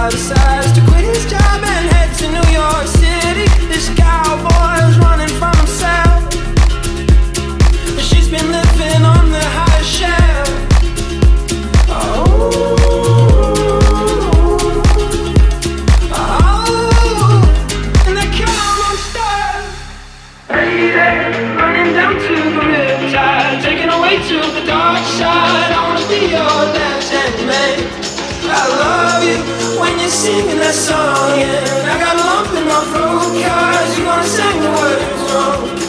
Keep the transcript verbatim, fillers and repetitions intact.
decides to quit his job and head to New York City. This cowboy's running from himself. She's been living on the high shelf. Oh, oh, and they come on stars. Lady, running down to the riptide, taken away to the dark side. I wanna be your left-hand man. I love you when you're singing that song, and I got a lump in my throat 'cause you're gonna sing the words wrong.